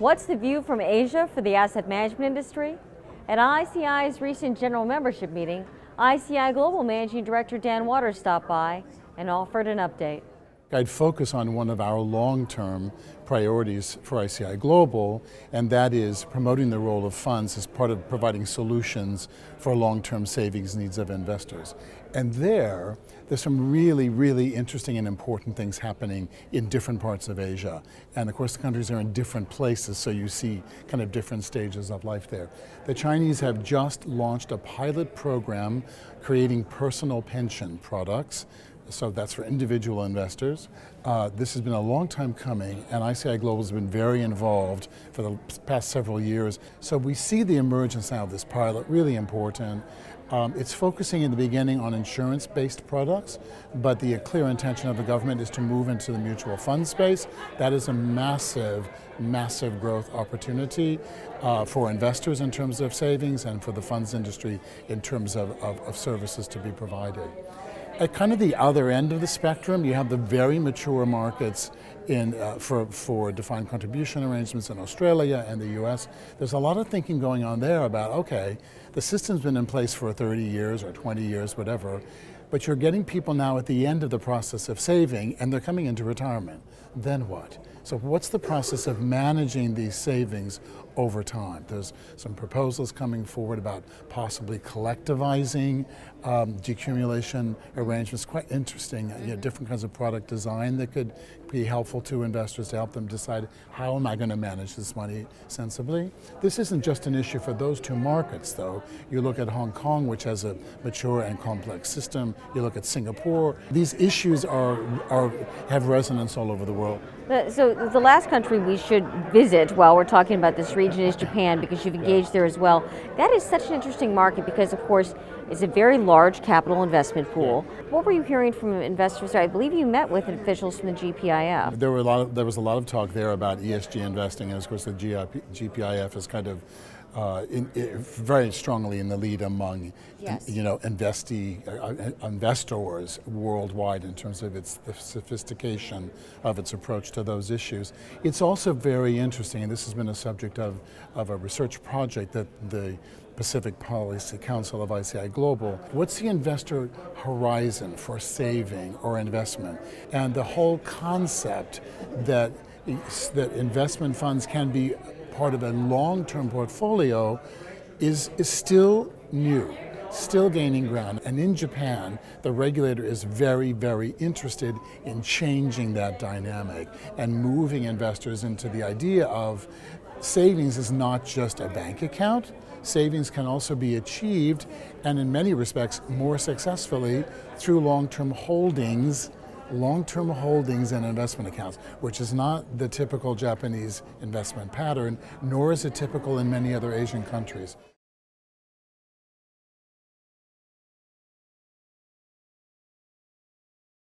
What's the view from Asia for the asset management industry? At ICI's recent general membership meeting, ICI Global Managing Director Dan Waters stopped by and offered an update. I'd focus on one of our long-term priorities for ICI Global, and that is promoting the role of funds as part of providing solutions for long-term savings needs of investors. And there's some really, really interesting and important things happening in different parts of Asia. And of course the countries are in different places, so you see kind of different stages of life there. The Chinese have just launched a pilot program creating personal pension products. So that's for individual investors. This has been a long time coming, and ICI Global has been very involved for the past several years. So we see the emergence now of this pilot, really important. It's focusing in the beginning on insurance-based products, but the clear intention of the government is to move into the mutual fund space. That is a massive, massive growth opportunity for investors in terms of savings and for the funds industry in terms of services to be provided. At kind of the other end of the spectrum, you have the very mature markets for defined contribution arrangements in Australia and the US. There's a lot of thinking going on there about, okay, the system's been in place for 30 years or 20 years, whatever, but you're getting people now at the end of the process of saving and they're coming into retirement. Then what? So what's the process of managing these savings over time? There's some proposals coming forward about possibly collectivizing decumulation arrangements. Quite interesting, different kinds of product design that could be helpful to investors to help them decide, how am I going to manage this money sensibly? This isn't just an issue for those two markets though. You look at Hong Kong, which has a mature and complex system. You look at Singapore. These issues have resonance all over the world. So the last country we should visit while we're talking about this region is Japan, because you've engaged there as well. That is such an interesting market because, of course, it's a very large capital investment pool. What were you hearing from investors? I believe you met with officials from the GPIF. There was a lot of talk there about ESG investing, and of course the GPIF is kind of very strongly in the lead among investors worldwide in terms of the sophistication of its approach to those issues. It's also very interesting, and this has been a subject of a research project that the Pacific Policy Council of ICI Global. What's the investor horizon for saving or investment? And the whole concept that investment funds can be part of a long-term portfolio is still new, still gaining ground. And in Japan, the regulator is very, very interested in changing that dynamic and moving investors into the idea of savings is not just a bank account. Savings can also be achieved, and in many respects more successfully, through long-term holdings and investment accounts, which is not the typical Japanese investment pattern, nor is it typical in many other Asian countries.